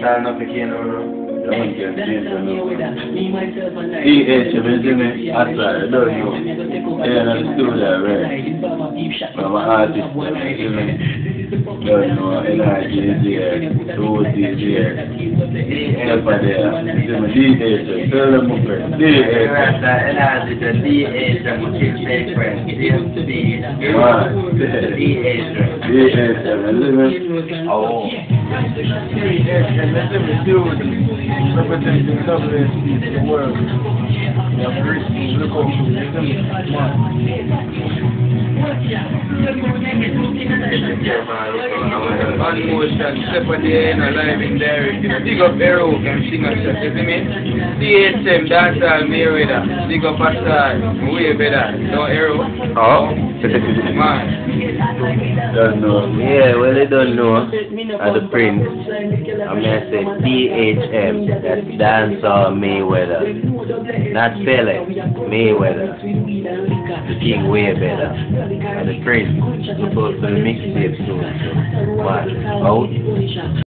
dancehall no picking no. Don't get this no. DH, Benjamin, outside, I don't know. They're not doing that, right? I'm an artist, Benjamin. Don't know, NRG is here, Rose is here. Step there, Benjamin, DH, tell them my friend. DH. NRG, the DH, I'm going to say friend. DH, Benjamin. oh. Representing WSC to the world. We have great look up to One motion, step on the end, alive in there. Dig up Arrow and sing a shot, you see me? DHM, dancehall, Mayweather. Dig up a star, way better. No Arrow. Oh? Man. Don't know. Yeah, well, they don't know. The Prince. I'm going to say DHM. That's Dancehall Mayweather. Not Pele, Mayweather. The king way better. And the Prince. Supposed to be mixtape soon. So, what? Out?